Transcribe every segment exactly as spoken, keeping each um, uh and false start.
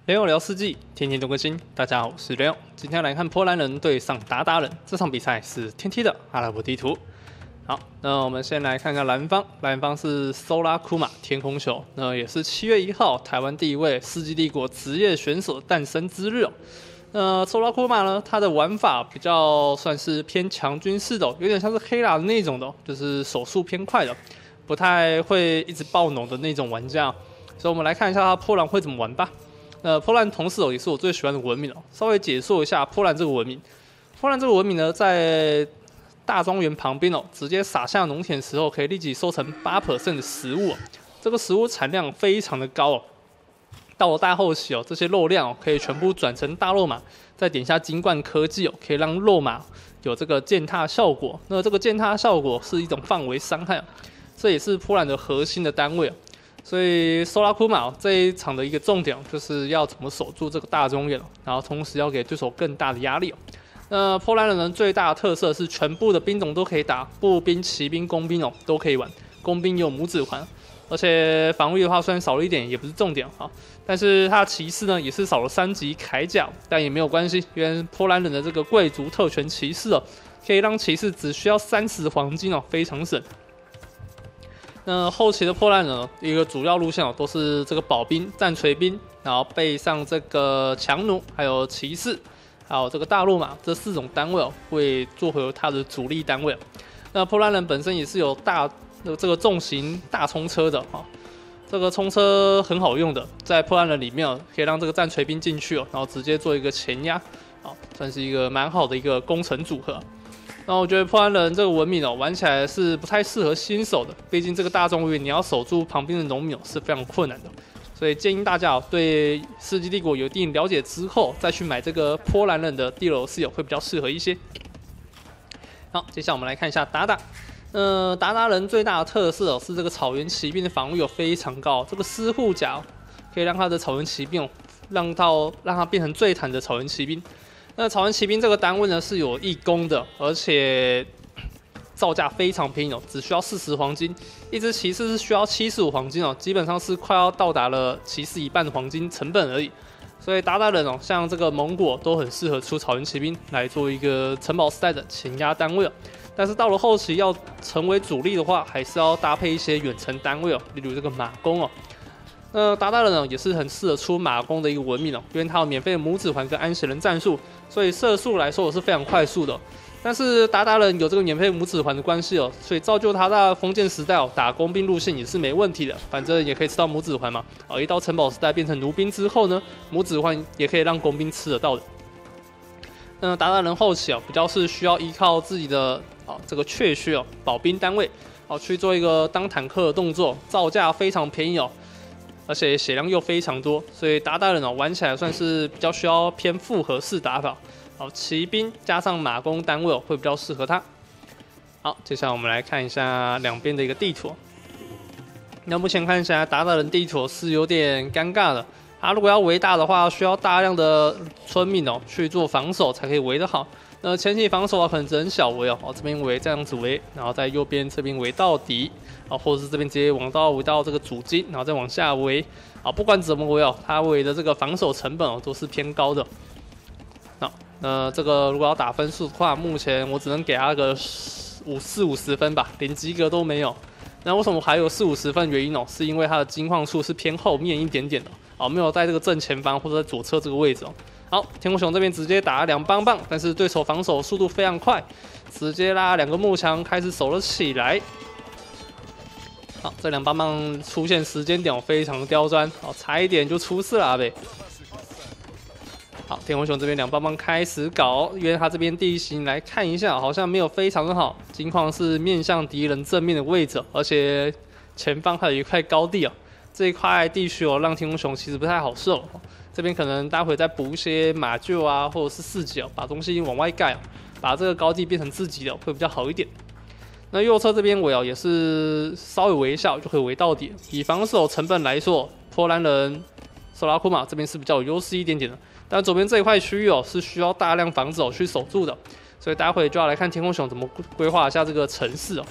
雷欧聊世纪，天天都更新。大家好，我是雷欧。今天来看波兰人对上达达人，这场比赛是天梯的阿拉伯地图。好，那我们先来看看蓝方，蓝方是 Solar Kuma 天空球，那也是七月一号台湾第一位世纪帝国职业选手的诞生之日哦。那 Solar Kuma 呢，它的玩法比较算是偏强军式的、哦，有点像是黑拉的那种的、哦，就是手速偏快的，不太会一直爆农的那种玩家、哦。所以我们来看一下他波兰会怎么玩吧。呃，波兰同时哦，也是我最喜欢的文明哦。稍微解说一下波兰这个文明。波兰这个文明呢，在大庄园旁边哦，直接撒下农田的时候，可以立即收成 百分之八 的食物、哦。这个食物产量非常的高哦。到了大后期哦，这些肉量哦，可以全部转成大肉马，再点下金冠科技哦，可以让肉马有这个践踏效果。那这个践踏效果是一种范围伤害、哦，这也是波兰的核心的单位哦。所以 Solar Kuma 这一场的一个重点就是要怎么守住这个大中原，然后同时要给对手更大的压力。那波兰人呢，最大的特色是全部的兵种都可以打，步兵、骑兵、工兵哦都可以玩，工兵也有拇指环，而且防御的话虽然少了一点，也不是重点哈。但是他的骑士呢也是少了三级铠甲，但也没有关系，因为波兰人的这个贵族特权骑士哦，可以让骑士只需要三十黄金哦，非常省。那后期的波兰人一个主要路线哦，都是这个保兵、战锤兵，然后背上这个强弩，还有骑士，还有这个大陆马这四种单位哦，会作为它的主力单位。那波兰人本身也是有大这个重型大冲车的哈，这个冲车很好用的，在波兰人里面哦，可以让这个战锤兵进去哦，然后直接做一个前压，啊，算是一个蛮好的一个工程组合。那我觉得波兰人这个文明哦，玩起来是不太适合新手的，毕竟这个大中原你要守住旁边的农民哦是非常困难的，所以建议大家哦对世纪帝国有一定了解之后，再去买这个波兰人的 D L C 哦会比较适合一些。好，接下来我们来看一下达达。呃，达达人最大的特色哦是这个草原骑兵的防御有非常高，这个狮护甲、哦、可以让他的草原骑兵哦让到让他变成最坦的草原骑兵。那草原骑兵这个单位呢是有义工的，而且造价非常便宜哦，只需要四十黄金。一只骑士是需要七十五黄金哦，基本上是快要到达了骑士一半的黄金成本而已。所以达达人哦，像这个蒙古都很适合出草原骑兵来做一个城堡时代的前压单位哦。但是到了后期要成为主力的话，还是要搭配一些远程单位哦，例如这个马弓哦。那达达人呢也是很适合出马弓的一个文明哦，因为它有免费的拇指环跟安息人战术，所以射速来说我是非常快速的、哦。但是达达人有这个免费拇指环的关系哦，所以造就他在封建时代哦打工兵路线也是没问题的，反正也可以吃到拇指环嘛。哦，一到城堡时代变成奴兵之后呢，拇指环也可以让工兵吃得到的。那达达人后期哦比较是需要依靠自己的哦这个确削哦保兵单位哦去做一个当坦克的动作，造价非常便宜哦。而且血量又非常多，所以达达人哦玩起来算是比较需要偏复合式打法。好，骑兵加上马弓单位哦会比较适合他。好，接下来我们来看一下两边的一个地图。那目前看起来达达人地图是有点尴尬的。他如果要围大的话，需要大量的村民哦去做防守才可以围得好。那前期防守啊可能只能小围哦，哦这边围这样子围，然后在右边这边围到底。啊，或者是这边直接往到围到这个主金，然后再往下围啊，不管怎么围哦，它围的这个防守成本哦都是偏高的。好，那这个如果要打分数的话，目前我只能给他个五四五十分吧，连及格都没有。那为什么还有四五十分？原因哦，是因为它的金矿数是偏后面一点点的哦，没有在这个正前方或者在左侧这个位置哦。好，天空熊这边直接打两棒棒，但是对手防守速度非常快，直接拉两个木墙开始守了起来。好，这两棒棒出现时间点非常刁钻，好，差一点就出事了阿贝。好，天空熊这边两棒棒开始搞，因为他这边地形来看一下，好像没有非常的好，金矿是面向敌人正面的位置，而且前方还有一块高地哦，这一块地区哦让天空熊其实不太好受。这边可能待会再补一些马厩啊，或者是四级哦，把东西往外盖哦，把这个高地变成自己的会比较好一点。那右侧这边围哦也是稍微围一下就可以围到底。以防守成本来说，波兰人索拉库马这边是比较有优势一点点的，但左边这一块区域哦是需要大量房子哦去守住的，所以待会就要来看天空熊怎么规划一下这个城市哦。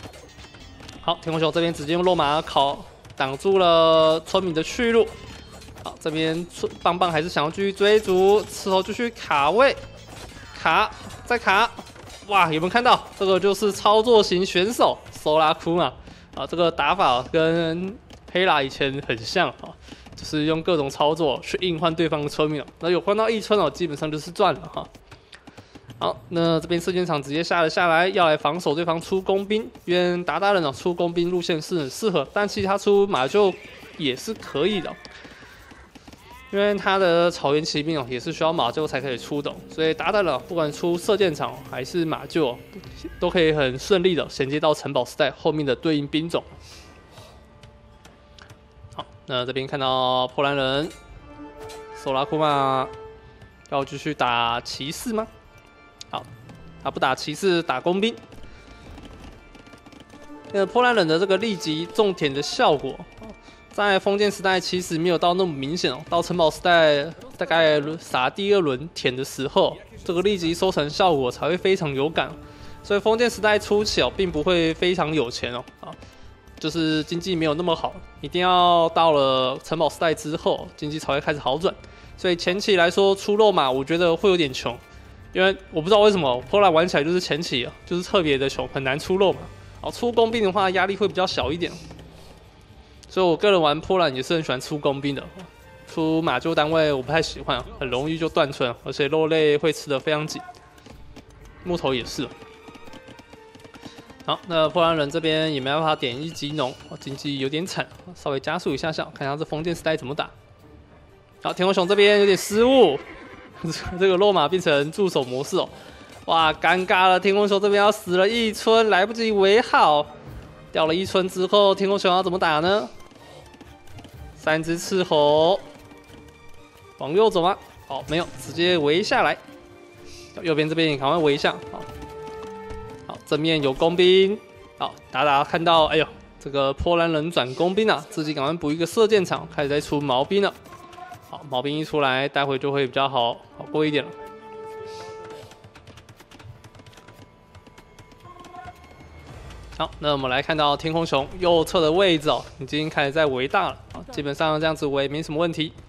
好，天空熊这边直接用肉马烤挡住了村民的去路。 好，这边棒棒还是想要继续追逐，之后继续卡位，卡再卡，哇，有没有看到？这个就是操作型选手搜拉库嘛，啊，这个打法跟黑拉以前很像啊，就是用各种操作去硬换对方的村民哦。那有换到一村哦，基本上就是赚了哈。好，那这边射箭场直接下了下来，要来防守对方出工兵，因为达达人哦出工兵路线是很适合，但其实他出马厩也是可以的。因为他的草原骑兵哦，也是需要马厩才可以出的，所以达达人不管出射箭场还是马厩，都可以很顺利的衔接到城堡时代后面的对应兵种。好，那这边看到波兰人索拉库玛要继续打骑士吗？好，他不打骑士，打工兵。那波兰人的这个立即种田的效果。在封建时代其实没有到那么明显哦，到城堡时代大概撒第二轮田的时候，这个立即收成效果才会非常有感。所以封建时代初期哦，并不会非常有钱哦，啊，就是经济没有那么好，一定要到了城堡时代之后，经济才会开始好转。所以前期来说出肉马，我觉得会有点穷，因为我不知道为什么后来玩起来就是前期就是特别的穷，很难出肉马。哦，出工兵的话压力会比较小一点。所以我个人玩波兰也是很喜欢出工兵的，出马厩单位我不太喜欢，很容易就断村，而且肉类会吃得非常紧，木头也是。好，那波兰人这边也没办法点一级农，经济有点惨，稍微加速一下下，看一下这封建时代怎么打。好，天空熊这边有点失误，这个肉马变成助手模式哦，哇，尴尬了，天空熊这边要死了一村，来不及围好。掉了一村之后，天空熊要怎么打呢？三只斥候往右走吗？好，没有，直接围下来。右边这边也赶快围一下。好，好，正面有工兵。好，达达看到，哎呦，这个波兰人转工兵啊，自己赶快补一个射箭场，开始在出毛兵了。好，毛兵一出来，待会就会比较好好过一点了。好，那我们来看到天空熊右侧的位置哦，已经开始在围大了啊，基本上这样子围没什么问题。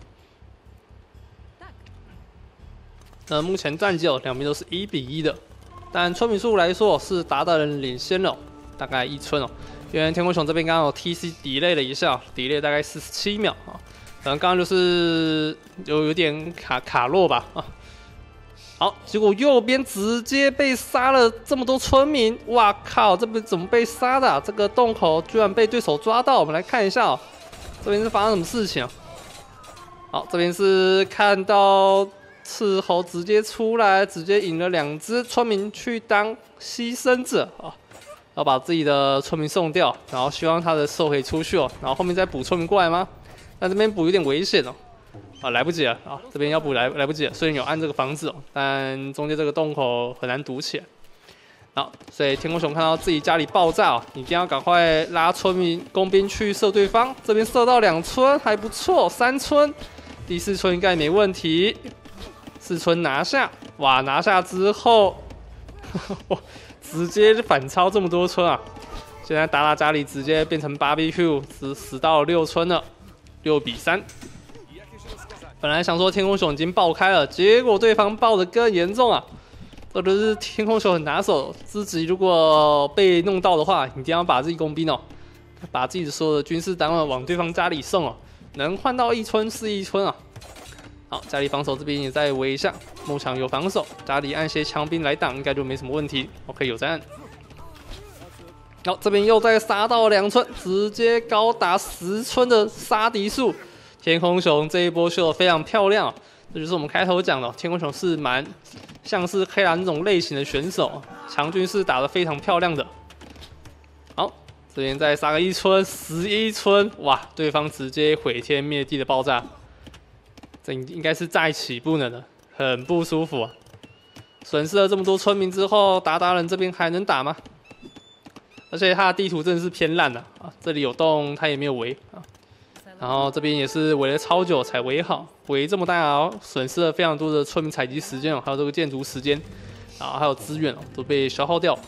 那目前战绩哦，两边都是一比一的，但村民数来说是达达人领先了，大概一村哦。因为天空熊这边刚刚有 T C delay 了一下 ，delay 大概四十七秒啊，可能刚刚就是有有点卡卡落吧啊。好，结果右边直接被杀了这么多村民，哇靠！这边怎么被杀的、啊？这个洞口居然被对手抓到，我们来看一下哦，这边是发生什么事情、啊？好，这边是看到斥候直接出来，直接引了两只村民去当牺牲者啊，要把自己的村民送掉，然后希望他的兽可以出去哦，然后后面再补村民过来吗？但这边补有点危险哦。啊，来不及了啊！这边要补来来不及了，虽然有按这个房子哦，但中间这个洞口很难堵起来。好，所以天空熊看到自己家里爆炸哦，一定要赶快拉村民工兵去射对方。这边射到两村还不错，三村，第四村应该没问题。四村拿下，哇！拿下之后，直接反超这么多村啊！现在达达家里直接变成 B B Q， 死死到六村了，六比三。本来想说天空熊已经爆开了，结果对方爆得更严重啊！这就是天空熊很拿手，自己如果被弄到的话，一定要把自己工兵哦，把自己的所有的军事单位往对方家里送哦，能换到一村是一村啊！好，家里防守这边也再围一下，幕墙有防守，家里按些枪兵来挡，应该就没什么问题。OK， 有在按。好，这边又再杀到两村，直接高达十村的杀敌数。天空熊这一波秀得非常漂亮、啊，这就是我们开头讲的，天空熊是蛮像是黑蓝这种类型的选手，强军是打得非常漂亮的。好，这边再杀个一村，十一村，哇，对方直接毁天灭地的爆炸，这应该是再起不能了，很不舒服啊！损失了这么多村民之后，达达人这边还能打吗？而且他的地图真的是偏烂的 啊, 啊，这里有洞他也没有围啊。然后这边也是围了超久才围好，围这么大哦，损失了非常多的村民采集时间哦，还有这个建筑时间，啊，还有资源哦，都被消耗掉。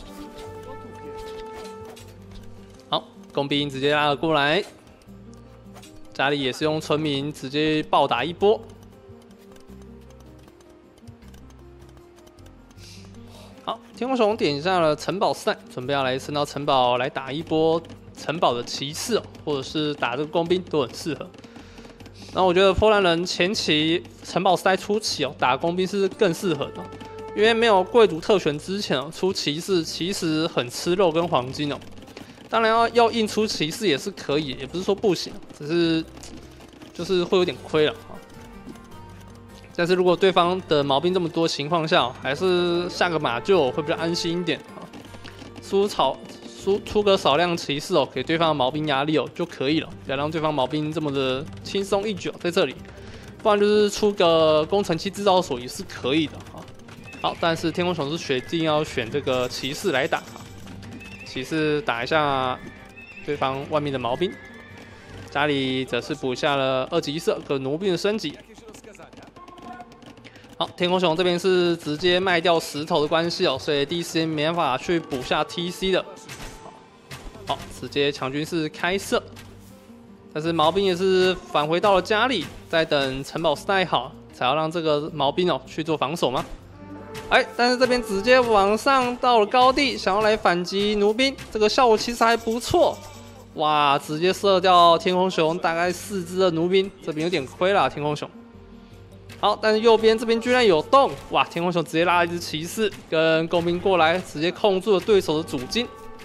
好，工兵直接拉了过来， 家里也是用村民直接暴打一波。好，天空熊点下了城堡赛，准备要来升到城堡来打一波城堡的骑士哦，或者是打这个工兵都很适合。那我觉得波兰人前期城堡赛初期哦，打工兵是更适合的，因为没有贵族特权之前哦，出骑士其实很吃肉跟黄金哦。当然要要硬出骑士也是可以，也不是说不行，只是就是会有点亏了啊。但是如果对方的毛兵这么多情况下，还是下个马厩会比较安心一点啊。出草出出个少量骑士哦，给对方的毛兵压力哦就可以了，不要让对方毛兵这么的轻松一举在这里。不然就是出个工程器制造所也是可以的啊。好，但是天空熊是决定要选这个骑士来打啊，骑士打一下对方外面的毛兵，家里则是补下了二级色跟弩兵的升级。好，天空熊这边是直接卖掉石头的关系哦，所以第一时间没办法去补下 T C 的。好，直接强军是开射，但是毛兵也是返回到了家里，在等城堡盖好，才要让这个毛兵哦去做防守吗？哎，但是这边直接往上到了高地，想要来反击弩兵，这个效果其实还不错。哇，直接射掉天空熊大概四只的弩兵，这边有点亏了天空熊。好，但是右边这边居然有洞，哇！天空熊直接拉了一只骑士跟工兵过来，直接控住了对手的主金。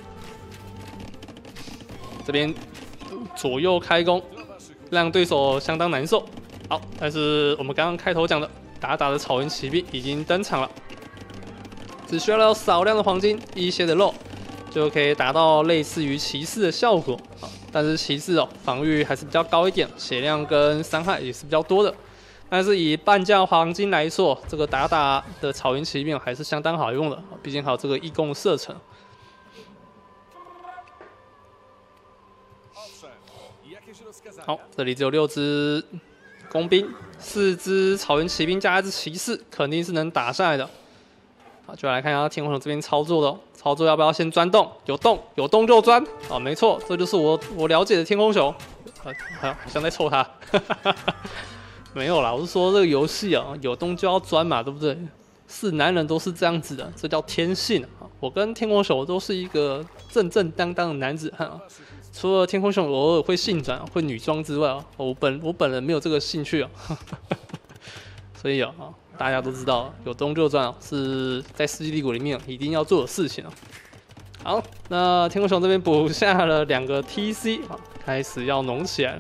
这边左右开弓，让对手相当难受。好，但是我们刚刚开头讲的打打的草原骑兵已经登场了，只需要少量的黄金、一些的肉，就可以达到类似于骑士的效果。但是骑士哦，防御还是比较高一点，血量跟伤害也是比较多的。但是以半价黄金来说，这个打打的草原骑兵还是相当好用的，毕竟还有这个义工的射程。好，这里只有六只工兵，四只草原骑兵加一只骑士，肯定是能打下来的。好，就来看一下天空熊这边操作的哦，操作要不要先钻洞？有洞，有洞就钻。哦，没错，这就是我我了解的天空熊。呃，好像在臭他。没有啦，我是说这个游戏啊，有洞就要钻嘛，对不对？是男人都是这样子的，这叫天性啊。我跟天空熊都是一个正正当当的男子汉啊。除了天空熊偶尔会性转、会女装之外啊，我本我本人没有这个兴趣啊。所以啊，大家都知道，有洞就钻是在《世纪帝国》里面一定要做的事情啊。好，那天空熊这边补下了两个 T C 啊，开始要浓起来了。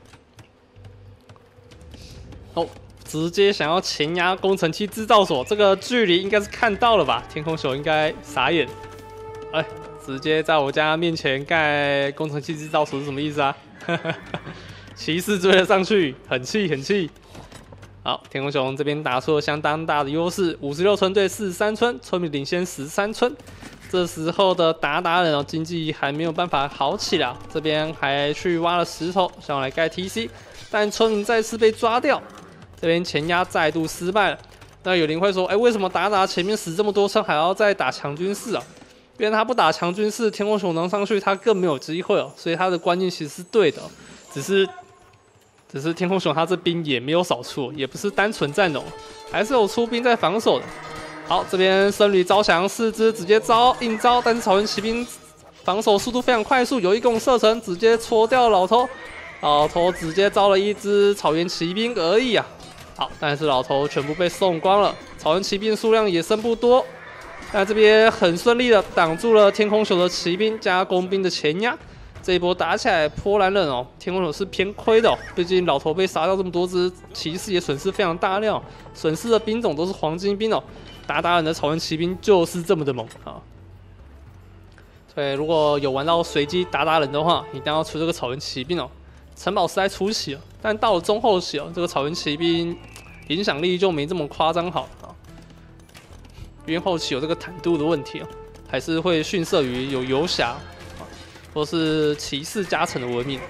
哦，直接想要前压工程器制造所，这个距离应该是看到了吧？天空熊应该傻眼。哎，直接在我家面前盖工程器制造所是什么意思啊？骑士追了上去，很气很气。好，天空熊这边打出了相当大的优势，五十六村对四十三村，村民领先十三村。这时候的达达人哦，经济还没有办法好起来，这边还去挖了石头，想要来盖 T C， 但村民再次被抓掉。这边前压再度失败了。那有人会说，哎、欸，为什么达达前面死这么多村，还要再打强军士啊？因为他不打强军士，天空熊能上去，他更没有机会哦。所以他的观念其实是对的，只是只是天空熊他这兵也没有少出，也不是单纯战龙，还是有出兵在防守的。好，这边僧侣招降四只，直接招硬招，但是草原骑兵防守速度非常快速，有一弓射程，直接戳掉老头。老头直接招了一只草原骑兵而已啊。好，但是老头全部被送光了，草原骑兵数量也剩不多。那这边很顺利的挡住了天空熊的骑兵加工兵的前压。这一波打起来，波兰人哦，天空熊是偏亏的哦，毕竟老头被杀掉这么多只，骑士也损失非常大量，损失的兵种都是黄金兵哦。达达人的草原骑兵就是这么的猛啊！所以如果有玩到随机达达人的话，一定要出这个草原骑兵哦。城堡时代初期了，但到了中后期哦，这个草原骑兵影响力就没这么夸张好啊，因为后期有这个坦度的问题哦，还是会逊色于有游侠啊，或是骑士加成的文明。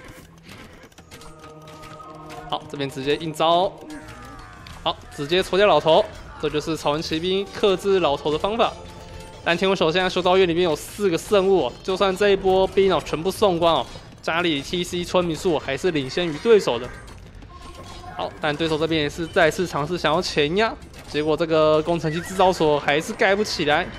好，这边直接硬招，好，直接戳掉老头，这就是草原骑兵克制老头的方法。但天空手现在修道院里面有四个圣物哦，就算这一波兵哦全部送光哦。 家里 T C 村民数还是领先于对手的。好，但对手这边也是再次尝试想要前压，结果这个工程机制造所还是盖不起来。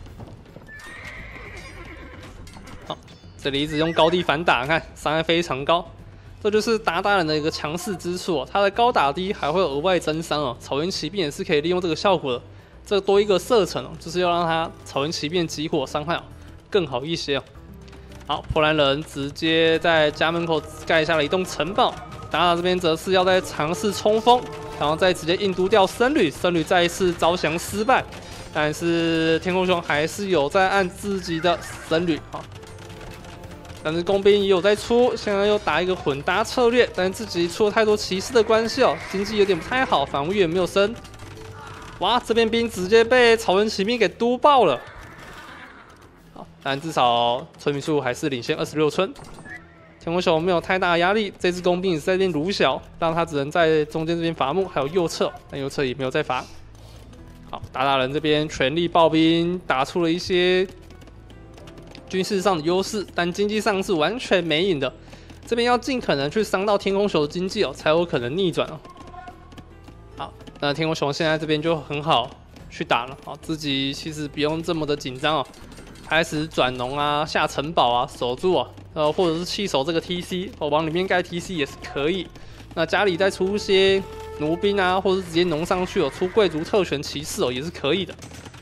好，这里一直用高地反打，看伤害非常高。 这就是达达人的一个强势之处哦，他的高打低还会额外增伤哦。草原骑兵也是可以利用这个效果的，这多一个射程哦，就是要让他草原骑兵集火伤害哦更好一些哦。好，波兰人直接在家门口盖下了一栋城堡，达达这边则是要在尝试冲锋，然后再直接硬毒掉僧侣，僧侣再一次招降失败，但是天空熊还是有在按自己的僧侣啊。 但是工兵也有在出，现在又打一个混搭策略，但是自己出了太多骑士的关系哦，经济有点不太好，防御也没有升。哇，这边兵直接被草原骑兵给督爆了。好，但至少村民数还是领先二十六村。天空熊没有太大的压力，这支工兵也是在这边撸小，让他只能在中间这边伐木，还有右侧，但右侧也没有再伐。好，达达人这边全力爆兵，打出了一些。 军事上的优势，但经济上是完全没赢的。这边要尽可能去伤到天空熊的经济哦，才有可能逆转哦。好，那天空熊现在这边就很好去打了，好，自己其实不用这么的紧张哦，开始转农啊、下城堡啊、守住啊，呃，或者是弃守这个 T C， 哦，往里面盖 T C 也是可以。那家里再出一些弩兵啊，或者是直接农上去哦，出贵族特权骑士哦，也是可以的。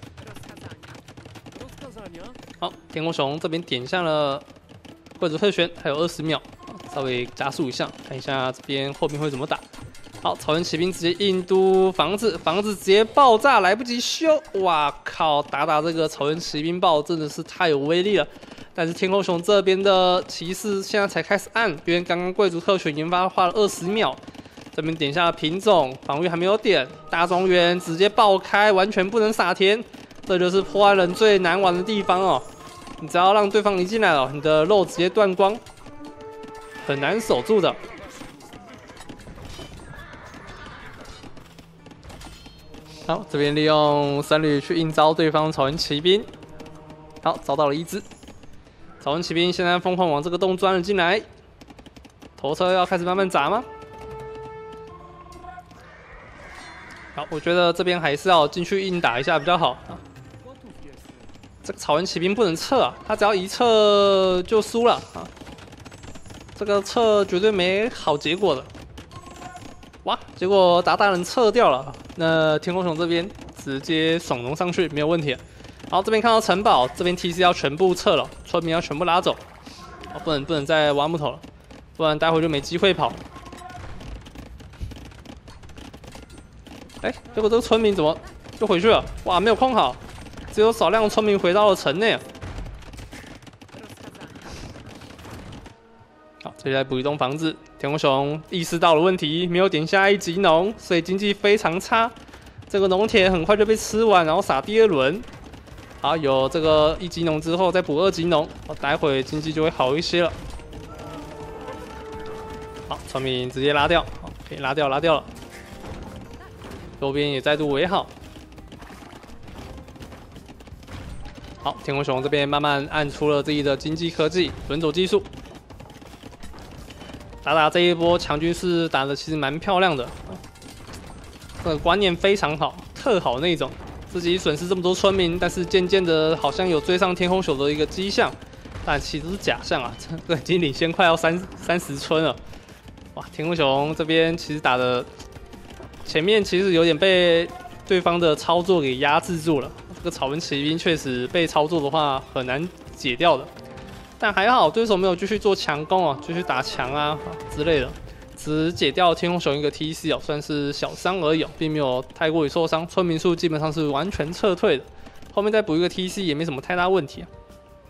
好，天空熊这边点下了贵族特权，还有二十秒，稍微加速一下，看一下这边后面会怎么打。好，草原骑兵直接硬督房子，房子直接爆炸，来不及修，哇靠！打打这个草原骑兵爆真的是太有威力了。但是天空熊这边的骑士现在才开始按，因为刚刚贵族特权研发花了二十秒，这边点下了品种，防御还没有点，大庄园直接爆开，完全不能撒田。 这就是破坏人最难玩的地方哦！你只要让对方一进来了，你的肉直接断光，很难守住的。好，这边利用僧侣去应招对方草原骑兵，好，招到了一只草原骑兵，现在疯狂往这个洞钻了进来。头车要开始慢慢砸吗？ 好，我觉得这边还是要进去硬打一下比较好啊。这个草原骑兵不能撤啊，他只要一撤就输了啊。这个撤绝对没好结果的。哇，结果达达人撤掉了，那天空熊这边直接爽农上去没有问题。然后这边看到城堡，这边 T C 要全部撤了，村民要全部拉走，哦，不能不能再挖木头了，不然待会就没机会跑。 哎，结果这个村民怎么就回去了？哇，没有控好，只有少量村民回到了城内。好，接下来补一栋房子。天空熊意识到了问题，没有点下一级农，所以经济非常差。这个农田很快就被吃完，然后撒第二轮。好，有这个一级农之后再补二级农，哦，待会经济就会好一些了。好，村民直接拉掉，好，可以拉掉，拉掉了。 右边也再度围好，好，天空熊这边慢慢按出了自己的经济科技轮走技术，达达这一波强军是打的其实蛮漂亮的，这个观念非常好，特好那种，自己损失这么多村民，但是渐渐的好像有追上天空熊的一个迹象，但其实是假象啊，这个已经领先快要三三十村了，哇，天空熊这边其实打的。 前面其实有点被对方的操作给压制住了，这个草原骑兵确实被操作的话很难解掉的，但还好对手没有继续做强攻啊，继续打墙啊之类的，只解掉天空熊一个 T C 哦，算是小伤而已哦，并没有太过于受伤，村民数基本上是完全撤退的，后面再补一个 T C 也没什么太大问题啊。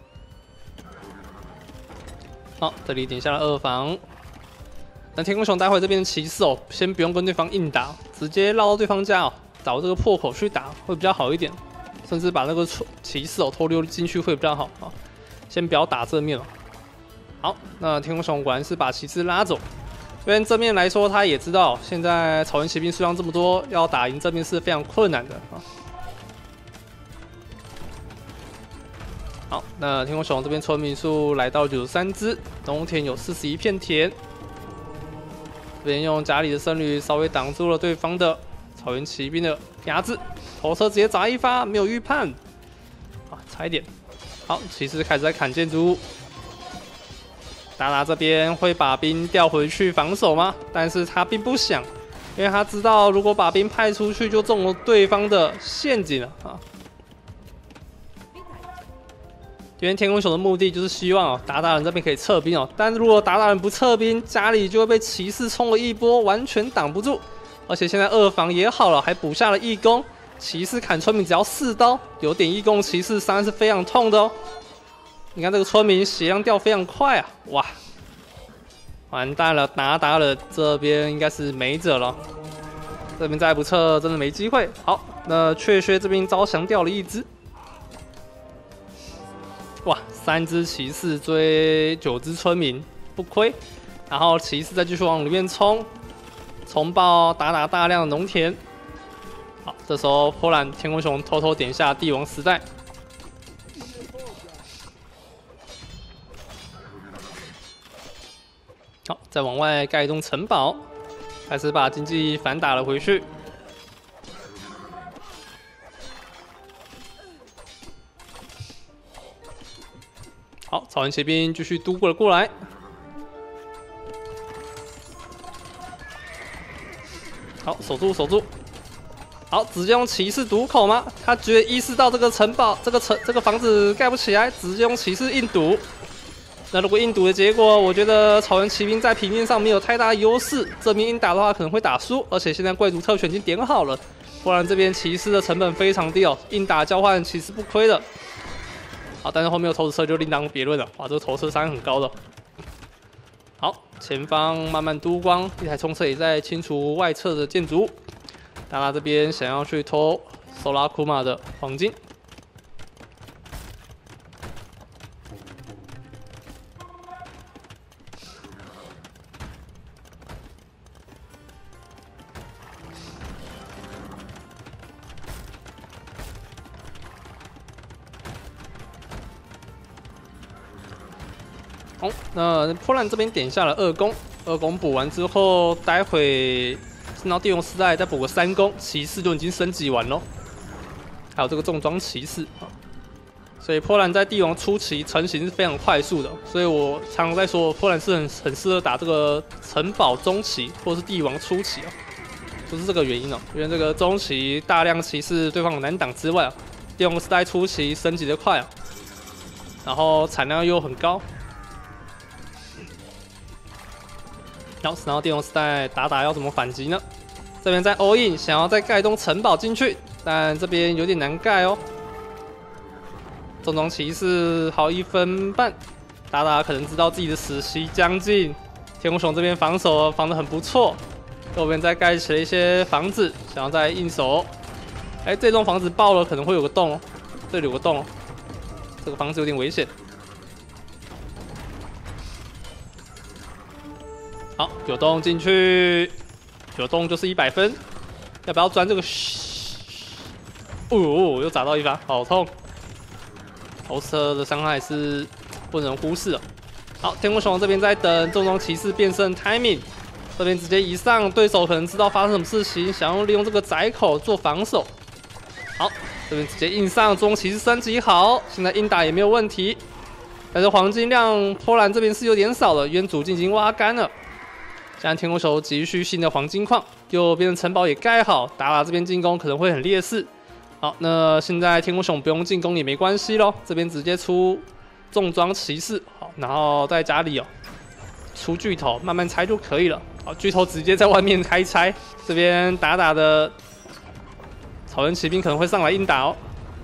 好，这里点下了二房。 那天空熊待会这边的骑士哦，先不用跟对方硬打，直接绕到对方家哦，找这个破口去打会比较好一点，甚至把那个骑士哦偷溜进去会比较好啊。先不要打正面了。好，那天空熊果然是把骑士拉走。这边正面来说，他也知道现在草原骑兵数量这么多，要打赢正面是非常困难的啊。 好，那天空熊这边村民数来到九十三只，农田有四十一片田。这边用家里的僧侣稍微挡住了对方的草原骑兵的压制，头车直接砸一发，没有预判，啊，差一点。好，骑士开始在砍建筑物。达达这边会把兵调回去防守吗？但是他并不想，因为他知道如果把兵派出去，就中了对方的陷阱了啊。因为天空熊的目的就是希望哦，达达人这边可以撤兵哦，但是如果达达人不撤兵，家里就会被骑士冲了一波，完全挡不住。而且现在二防也好了，还补下了义工，骑士砍村民只要四刀，有点义工骑士伤是非常痛的哦。你看这个村民血量掉非常快啊，哇，完蛋了，达达人这边应该是没辙了，这边再不撤真的没机会。好，那雀薛这边招降掉了一只。哇，三只骑士追九只村民，不亏。然后骑士再继续往里面冲，冲爆打打大量的农田。好，这时候波兰天空熊偷偷点下帝王时代。好，再往外盖一栋城堡，开始把经济反打了回去。好，草原骑兵继续督过了过来。好，守住守住。好，直接用骑士堵口吗？他觉得意识到这个城堡、这个城、这个房子盖不起来，直接用骑士硬堵。那如果硬堵的结果，我觉得草原骑兵在平面上没有太大的优势，这边硬打的话可能会打输。而且现在贵族特权已经点好了，不然这边骑士的成本非常低哦，硬打交换其实不亏的。好，但是后面有投石车就另当别论了。哇，这个投石伤很高的。好，前方慢慢督光，一台冲车也在清除外侧的建筑物。达拉这边想要去偷索拉库玛的黄金。好，那波兰这边点下了二攻，二攻补完之后，待会升到帝王时代再补个三攻，骑士就已经升级完咯。还有这个重装骑士啊，所以波兰在帝王初期成型是非常快速的，所以我常常在说，波兰是很很适合打这个城堡中期或是帝王初期哦，就是这个原因哦，因为这个中期大量骑士对方有难挡之外啊，帝王时代初期升级的快啊，然后产量又很高。然后，然后帝王时代打打要怎么反击呢？这边在 all in， 想要再盖栋城堡进去，但这边有点难盖哦。重装骑士好一分半，打打可能知道自己的时期将近。天空熊这边防守防得很不错，右边再盖起了一些房子，想要再硬守。哎，这栋房子爆了可能会有个洞哦，这里有个洞哦，这个房子有点危险。好，有洞进去，有洞就是一百分。要不要钻这个？哦，又砸到一发，好痛！投射的伤害是不能忽视的。好，天空熊这边在等重装骑士变身 timing， 这边直接移上，对手可能知道发生什么事情，想要利用这个窄口做防守。好，这边直接硬上，重装骑士升级好，现在硬打也没有问题。但是黄金量波兰这边是有点少了，因为主金已经挖干了。现在天空熊急需新的黄金矿，右边的城堡也盖好，打打这边进攻可能会很劣势。好，那现在天空熊不用进攻也没关系咯，这边直接出重装骑士，好，然后在家里哦出巨头，慢慢拆就可以了。好，巨头直接在外面开拆，这边打打的草原骑兵可能会上来硬打哦。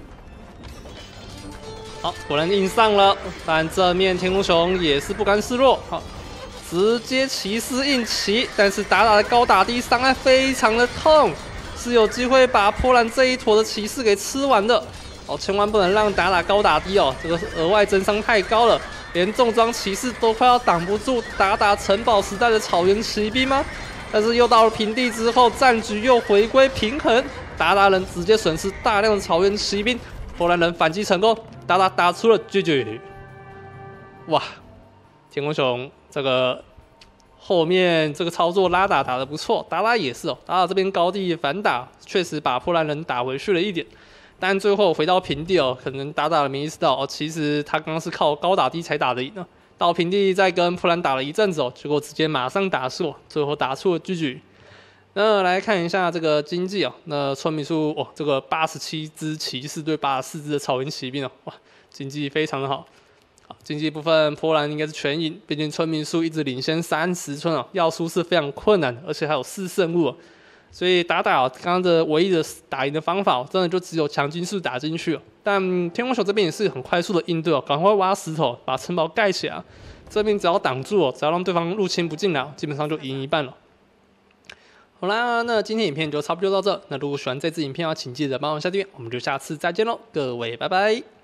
好，果然硬上了，但这面天空熊也是不甘示弱，好，直接骑士硬骑，但是打打的高打低，伤害非常的痛，是有机会把波兰这一坨的骑士给吃完的。哦，千万不能让打打高打低哦，这个额外增伤太高了，连重装骑士都快要挡不住打打城堡时代的草原骑兵吗？但是又到了平地之后，战局又回归平衡，打打人直接损失大量的草原骑兵，波兰人反击成功。 达达打出了 G G， 哇！天空熊这个后面这个操作拉打打得不错，达达也是哦，达达这边高地反打，确实把波兰人打回去了一点，但最后回到平地哦，可能达达没意识到哦，其实他刚刚是靠高打低才打得赢呢。到平地再跟波兰打了一阵子哦，结果直接马上打输，最后打出了 G G。那来看一下这个经济哦，那村民数哦，这个八十七只骑士对八十四只的草原骑兵哦，哇，经济非常的好。好，经济部分波兰应该是全赢，毕竟村民数一直领先三十村哦，要输是非常困难的，而且还有四胜物哦。所以打打哦，刚刚的唯一的打赢的方法、哦，真的就只有强金术打进去哦。但天空熊这边也是很快速的应对哦，赶快挖石头把城堡盖起来。这边只要挡住哦，只要让对方入侵不进来，基本上就赢一半了。好啦，那今天影片就差不多到这。那如果喜欢这支影片的话，请记得帮我下订阅，我们就下次再见喽，各位拜拜。